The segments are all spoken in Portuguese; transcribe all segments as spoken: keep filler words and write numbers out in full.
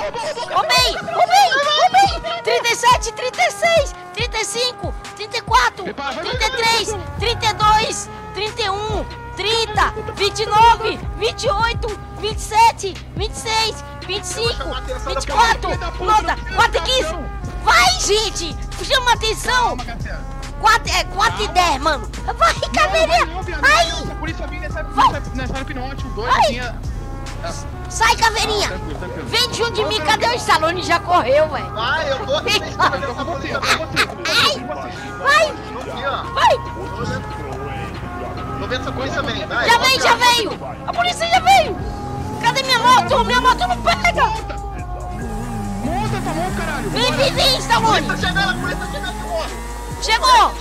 Roubei, roubei, roubei. trinta e sete, trinta e seis, trinta e cinco, trinta e quatro, trinta e três, trinta e dois, trinta e um, trinta, vinte e nove, vinte e oito, vinte e sete, vinte e seis, vinte e cinco, vinte e quatro, nota, quatro e quinze. Vai, gente, chama a atenção. quatro, é, quatro e dez, mano. Vai, caveirinha. Vai. Vai. Sai, caveirinha. Vem junto de mim. Cadê o Stallone? Já correu, velho. Vai, eu vou. Vai. Vai. Tô vendo essa polícia vem, vai. Já veio, já veio. A polícia já veio. Cadê minha moto? Minha moto não pega. Monta essa moto, caralho. Vem, vem, vem, Stallone. Tá chegando, a polícia tá chegando de moto. Chegou.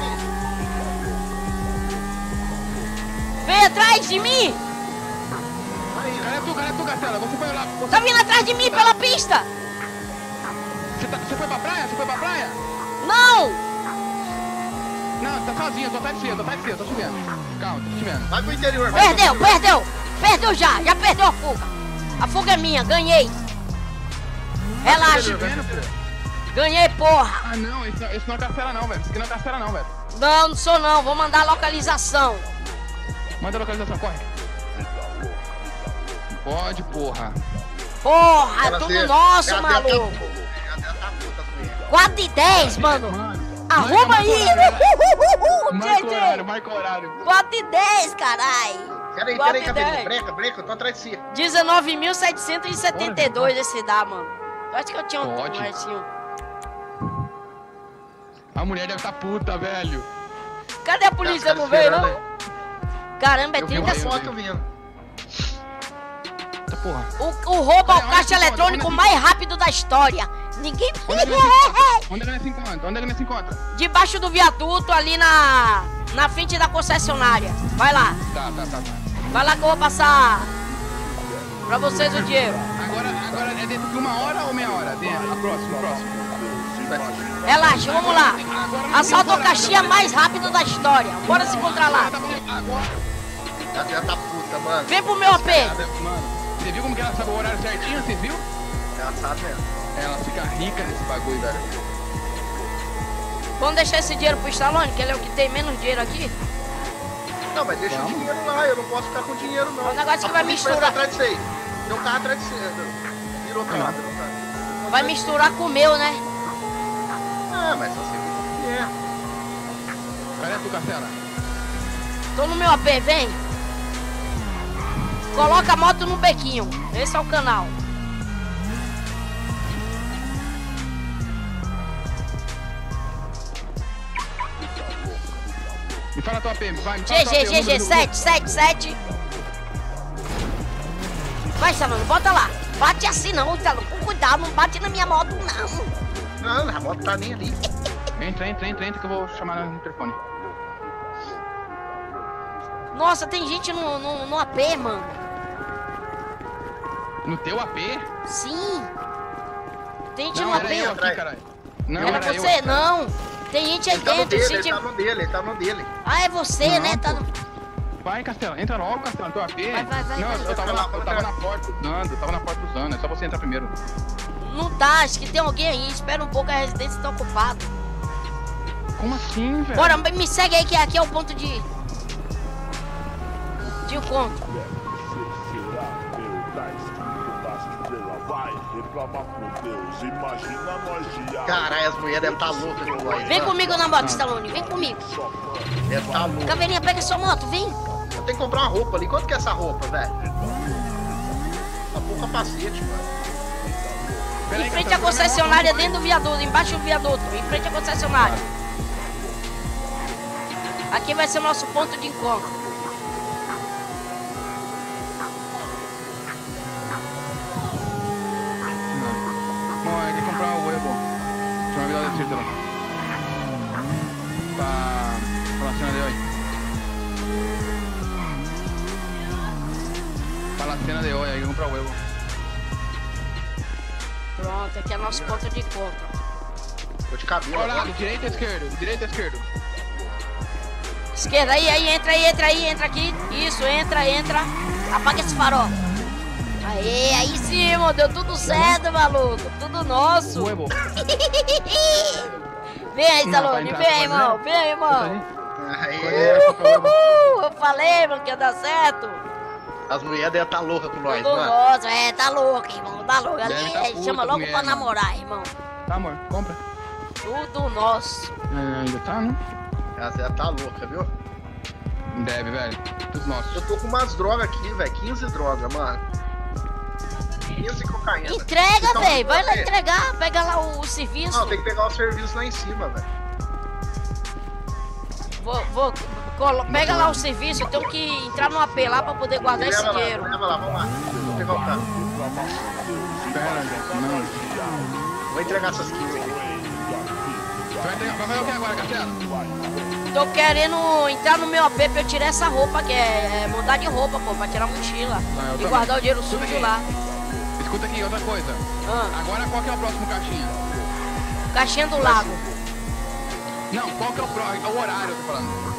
Vem atrás de mim. Cadê tu, cadê tu, Castela? Você foi lá. Você... Tá vindo atrás de mim pela pista. Você, tá... você foi pra praia? Você foi pra praia? Não. Não, tá sozinho, tô atrás de você, tô atrás de você, tô te vendo. Calma, tô te vendo. Vai pro interior, vai. Perdeu, perdeu. Perdeu já, já perdeu a fuga. A fuga é minha, ganhei. Relaxa. Ganhei, porra. Ah, não, esse, esse não é Castela não, velho. Esse aqui não é Castela não, velho. Não, não sou não, vou mandar a localização. Manda a localização, corre. Pode, porra. Porra, é tudo nosso, maluco. quatro e dez, mano. Arruma aí. Marca o horário, marca o horário. quatro e dez, carai. Peraí, peraí, cabelinho. Breca, breca, eu tô atrás de si. dezenove mil setecentos e setenta e dois esse dá, mano. Eu acho que eu tinha um Pode. mais-inho. A mulher deve estar puta, velho. Cadê a polícia? Não veio, não? Caramba, é Eu vi uma trinta... foto vindo. Essa porra. O, o roubo ao caixa eletrônico mais rápido da história. Ninguém... Onde é que nós se encontra? Onde é que nós se encontra? Onde é que nós se encontra? Debaixo do viaduto, ali na... Na frente da concessionária. Vai lá. Tá, tá, tá, tá. Vai lá que eu vou passar pra vocês o dinheiro. Agora, agora é dentro de uma hora ou meia hora? Dentro, a próxima, a próxima. Relaxa, vamos lá. Assalto ao caixinha mais rápido da história. Bora se encontrar lá. A tia tá puta, mano. Vem pro meu A P. Mano, você viu como que ela sabe o horário certinho? Você viu? Ela sabe mesmo. Ela fica rica nesse bagulho, velho. Vamos deixar esse dinheiro pro Stallone, que ele é o que tem menos dinheiro aqui. Não, mas deixa o dinheiro lá, eu não posso ficar com dinheiro não. O negócio que vai misturar. Atrás de você. Tem um carro atrás de você. Virou pra lá, virou pra lá. Vai misturar com o meu, né? Ah, mas você viu que é. Cadê tu, Castela? Tô no meu A P, vem. Coloca a moto no bequinho. Esse é o canal. Me fala a tua P M, vai, me fala G a tua G, P M, G G, número do- sete sete sete. Vai, Stallone, bota lá. Bate assim não, Stallone. Com cuidado, não bate na minha moto, não. Não, a moto tá nem ali. Entra, entra, entra, entra que eu vou chamar no interfone. Nossa, tem gente no, no, no A P, mano. No teu A P? Sim. Tem gente Não, no A era P. eu aqui, caralho. Não, Era era você, eu. não. Tem gente aí Ele tá no dentro. dele, gente... ele tá no dele, ele tá no dele. Ah, é você, Não, né? Tá pô. no... Vai, Castela, entra logo, Castela, no teu A P. Vai, vai, vai, Não, vai. eu tava, na, eu tava na porta usando, eu tava na porta usando, é só você entrar primeiro. Não tá, acho que tem alguém aí. Espera um pouco, a residência tá ocupada. Como assim, velho? Bora, me segue aí que aqui é o ponto de... De encontro. Caralho, as mulheres devem estar loucas de nós. Vem comigo na moto, Stallone, vem comigo. Deve estar louca. Caveirinha, pega sua moto, vem. Eu tenho que comprar uma roupa ali. Quanto que é essa roupa, velho? Tá por capacete, mano. Em frente à concessionária, dentro do viaduto, embaixo do viaduto, em frente à concessionária. Aqui vai ser o nosso ponto de encontro. Bom, é que comprar o Evo. Deixa eu ver lá desse lá. Pra... Pra cena de hoje. Pra cena de hoje, aí que comprar o Evo. Pronto, aqui é o nosso ponto de encontro. Tô de cabelo. Olha lá, agora. direita ou esquerda? Direita ou esquerda? Esquerda, aí, aí, entra aí, entra aí, entra aqui. Isso, entra, entra. Apaga esse farol. Aê, aí sim, irmão, deu tudo certo, maluco. Tudo nosso. Huevo. Vem aí, Não, Stallone, vai vem, entrar, irmão, vem, irmão. Aê, Uhul, eu falei, mano, que ia dar certo. as mulheres devem estar loucas com nós, Tudo mano. nosso, é, tá louco, irmão, tá louco. Ali, Deve tá é, puta chama com logo mulher, pra mano. namorar, irmão. Tá, amor, compra. Tudo nosso. É, ainda tá, né? Elas devem estar loucas, viu? Deve, velho. Tudo nosso. Eu tô com umas drogas aqui, velho. quinze drogas, mano. quinze cocaína. Entrega, Então, velho, vai lá é. entregar, pega lá o, o serviço. Não, tem que pegar o serviço lá em cima, velho. Vou, vou, colo- pega lá o serviço, eu tenho que entrar no A P lá pra poder guardar esse Leva lá, dinheiro. leva lá, vamos lá. Vou pegar o carro. Pera, gente, não. Vou entregar essas quinze aqui. Você vai, entregar, vai fazer o que agora, Castelo? Tô querendo entrar no meu A P pra eu tirar essa roupa, que é, é mudar de roupa, pô, pra tirar a mochila. Não, eu E também. guardar o dinheiro Tudo sujo aqui. lá. Escuta aqui, outra coisa. Ah, Agora qual que é o próximo caixinha? caixinha do lago. Não, qual que é o, pro... o horário, eu tô falando?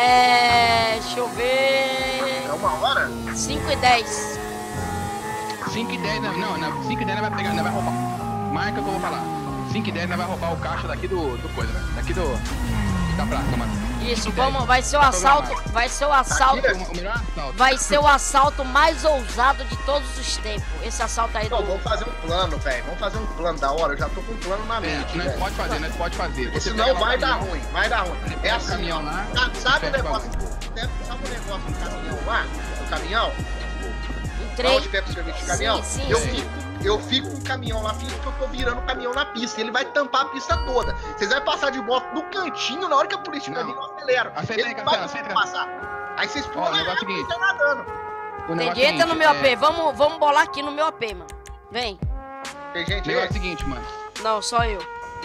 É. Deixa eu ver. É uma hora? cinco e dez. cinco e dez, não, não, não, cinco e dez nós vai pegar, nós vai roubar. Marca que eu vou falar. cinco e dez nós vai roubar o caixa daqui do, do coisa, velho. Daqui do... da praça, mano. Isso, vamos, vai ser o assalto. Vai ser o assalto. O melhor assalto. Vai ser o assalto mais ousado de todos os tempos. Esse assalto aí do. Não, vamos fazer um plano, velho. Vamos fazer um plano da hora. Eu já tô com um plano na É, mente, nós velho. pode fazer, nós pode fazer. Porque Você senão pega lá vai o dar caminhão. ruim, vai dar ruim. É Pega o assim, caminhão lá. Sabe, sabe o Pega o negócio? Sabe, sabe o negócio do caminhão lá? Do caminhão? Entrei. Onde pega o serviço de caminhão? Sim, sim, eu, sim. Fico, eu fico com o caminhão lá, fico que eu tô virando o caminhão na pista. Ele vai tampar a pista toda. Vocês vão passar de moto no cantinho, na hora que a polícia Não. vir, eu acelero. Aceita Ele aí, não Castelo, vai aceita. passar. Aí vocês Ó, o pulam negócio é o e seguinte. estão nadando. O Tem negócio é o direita no seguinte, meu A P. é- Vamos, vamos bolar aqui no meu A P, mano. Vem. Tem O gente negócio é o aí? seguinte, mano. Não, só eu.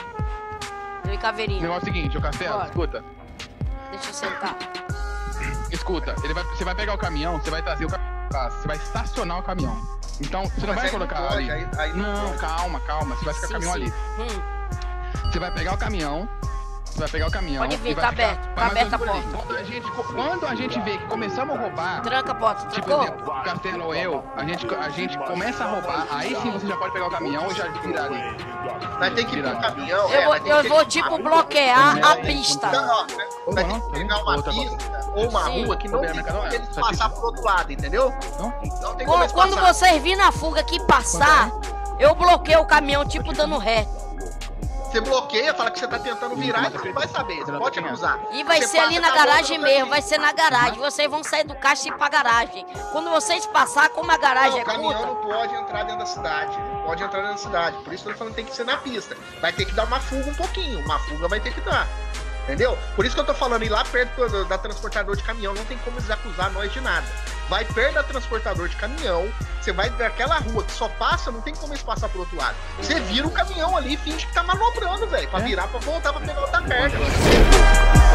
Eu e O Caveirinha. negócio é o seguinte, ô Castelo, Bora. escuta. Deixa eu sentar. Escuta, ele vai, você vai pegar o caminhão, você vai trazer o caminhão, você vai estacionar o caminhão. Então, você não Mas vai aí colocar não pode, ali. aí- aí não não, pode. calma, calma, você vai ficar Sim, com o caminhão sim. ali. Hum, Você vai pegar o caminhão, você vai pegar o caminhão. Pode vir, e vai tá ficar- aberto, tá vai mais aberta ou menos a por aí. Quando a gente, quando a gente vê que começamos a roubar, tranca a porta, tipo, trancou? exemplo, o Castelo ou eu, a gente, a gente começa a roubar, aí sim você já pode pegar o caminhão e já virar ali. Vai ter que ir pro caminhão. Eu é, vou, vai ter eu que vou ter- tipo bloquear a Não, pista. Então, ó, vai ter não, que tá pegar bom. uma Outra pista ou uma Sim. rua que não Outra tem mercadoria. como eles Tá aqui. passar pro outro lado, entendeu? Não? Não tem como Quando, eles quando passar. vocês virem na fuga aqui passar, eu bloqueio o caminhão, tipo dando ré. Você bloqueia, fala que você tá tentando virar e você não vai saber. Você pode acusar. E vai Você ser passa ali com na a moto garagem no mesmo, caminho. vai ser na garagem. Vocês vão sair do caixa e ir pra garagem. Quando vocês passar, como a garagem Não, é o caminhão curta, não pode entrar dentro da cidade. Não pode entrar dentro da cidade. Por isso que eu tô falando que tem que ser na pista. Vai ter que dar uma fuga um pouquinho. Uma fuga vai ter que dar. Entendeu? Por isso que eu tô falando, ir lá perto do- da transportador de caminhão, não tem como eles acusar nós de nada. Vai perto da transportador de caminhão, você vai daquela rua que só passa, não tem como eles passar pro outro lado. Você vira o caminhão ali e finge que tá manobrando, velho, pra É? virar, pra voltar, pra pegar outra perna.